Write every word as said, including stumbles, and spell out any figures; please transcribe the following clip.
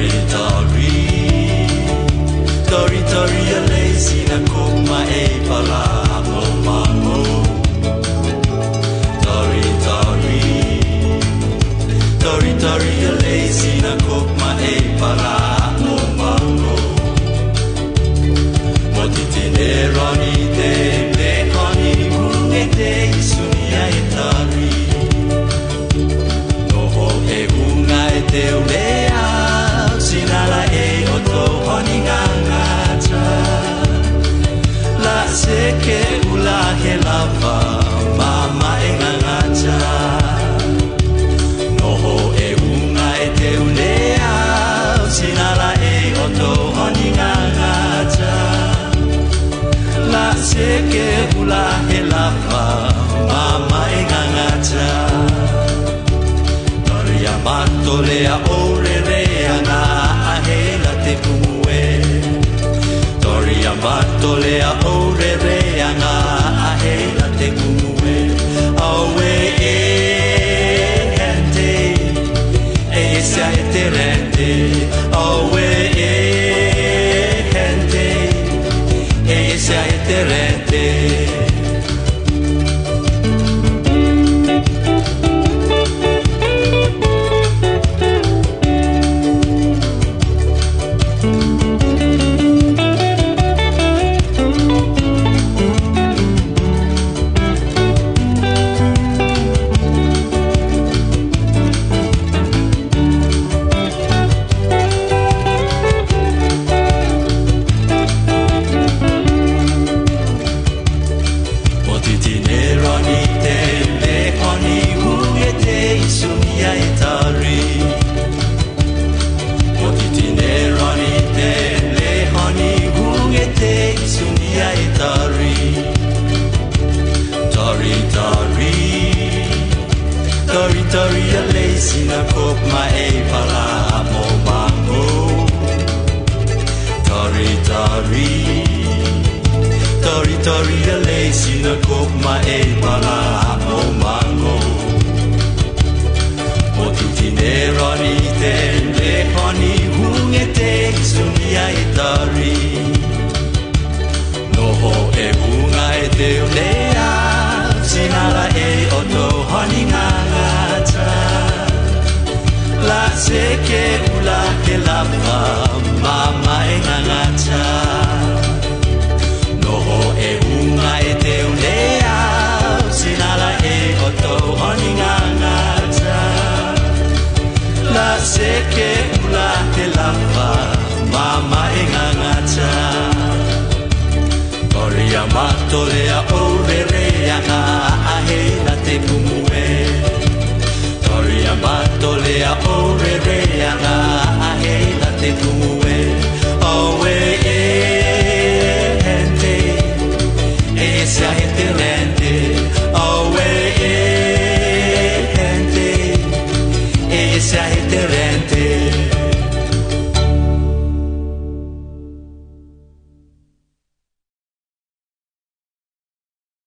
Tori tori Tori tori a lazy na kuma e pala mo mango Tori tori Tori tori a lazy na kuma e pala mo mango Motitine roni te le koni unge te isunia e tari Noho e unga e te ulea Sinala e oto honi ngangata La seke ula he lava Mama e ngangata Noho e unga e te ulea Sinala e oto honi ngangata La seke ula he lava Mama e ngangata Noria mato lea ore rea nga ahela te kumue Toria mato lea ore rea nga ahela te kumue Awe e hente e esa e te rente Awe e hente e esa e te rente Tori a lazy na kop ma e pala mo mango Tori tori Tori tori a lazy na kop ma e pala mo mango Mo tutine roni te le honi hunge te sunia e tari Noho e hunga e te ulea Sinala e oto honi nganga La seke ula ke lava Mama e ngangata Noho e unga e te ulea Sinala e oto honi ngangata La seke ula ke lava Mama e ngangata Korea mato lea ore rea nga ahela te kumue Toria mato lea ore rea nga ahela te kumue Owe e hente e esa e te rente Owe e hente e esa e te rente